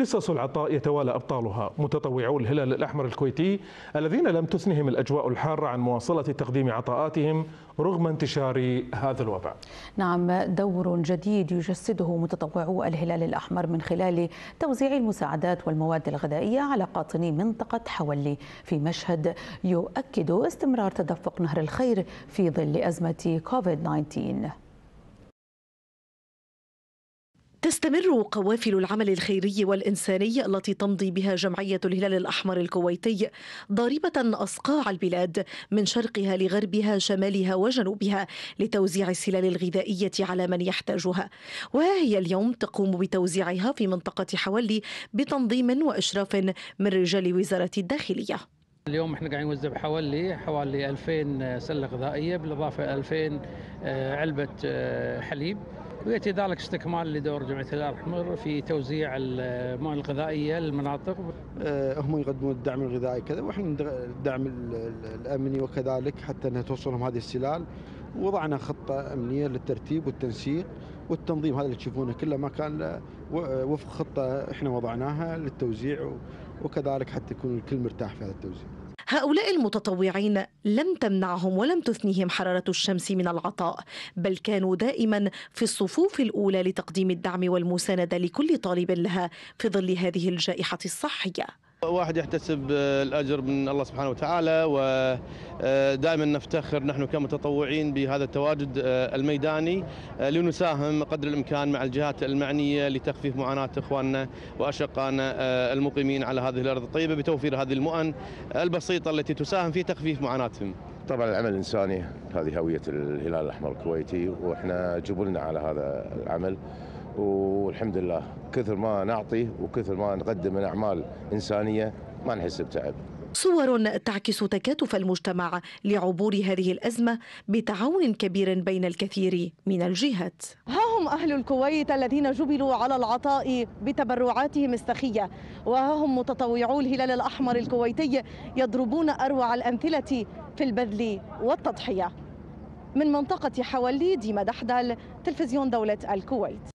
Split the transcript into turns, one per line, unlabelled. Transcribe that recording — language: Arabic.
قصص العطاء يتوالى أبطالها متطوعو الهلال الأحمر الكويتي الذين لم تثنهم الأجواء الحارة عن مواصلة تقديم عطاءاتهم رغم انتشار هذا الوباء.
نعم، دور جديد يجسده متطوعو الهلال الأحمر من خلال توزيع المساعدات والمواد الغذائية على قاطني منطقة حولي في مشهد يؤكد استمرار تدفق نهر الخير في ظل أزمة كوفيد-19.
تستمر قوافل العمل الخيري والإنساني التي تمضي بها جمعية الهلال الأحمر الكويتي ضاربة أصقاع البلاد من شرقها لغربها شمالها وجنوبها لتوزيع السلال الغذائية على من يحتاجها، وها هي اليوم تقوم بتوزيعها في منطقة حولي بتنظيم وإشراف من رجال وزارة الداخلية.
اليوم احنا قاعدين نوزع حوالي 2000 سلة غذائية بالإضافة 2000 علبة حليب، ويأتي ذلك استكمال لدور جمعية الهلال الأحمر في توزيع المواد الغذائية للمناطق.
هم يقدمون الدعم الغذائي كذا، واحنا الدعم الأمني وكذلك حتى أنها توصلهم هذه السلال. وضعنا خطة أمنية للترتيب والتنسيق والتنظيم، هذا اللي تشوفونه كله ما كان وفق خطة احنا وضعناها للتوزيع، وكذلك حتى يكون الكل مرتاح في هذا التوزيع.
هؤلاء المتطوعين لم تمنعهم ولم تثنيهم حرارة الشمس من العطاء، بل كانوا دائما في الصفوف الأولى لتقديم الدعم والمساندة لكل طالب لها في ظل هذه الجائحة الصحية.
واحد يحتسب الأجر من الله سبحانه وتعالى، ودائما نفتخر نحن كمتطوعين بهذا التواجد الميداني لنساهم قدر الإمكان مع الجهات المعنية لتخفيف معاناة إخواننا وأشقائنا المقيمين على هذه الأرض الطيبة بتوفير هذه المؤن البسيطة التي تساهم في تخفيف معاناتهم.
طبعا العمل الإنساني هذه هوية الهلال الأحمر الكويتي، وإحنا جبلنا على هذا العمل، والحمد لله كثر ما نعطي وكثر ما نقدم من أعمال إنسانية ما نحس بتعب.
صور تعكس تكاتف المجتمع لعبور هذه الأزمة بتعاون كبير بين الكثير من الجهات.
ها هم أهل الكويت الذين جبلوا على العطاء بتبرعاتهم السخية، وها هم متطوعو الهلال الأحمر الكويتي يضربون أروع الأمثلة في البذل والتضحية. من منطقة حولي، ديما دحدل، تلفزيون دولة الكويت.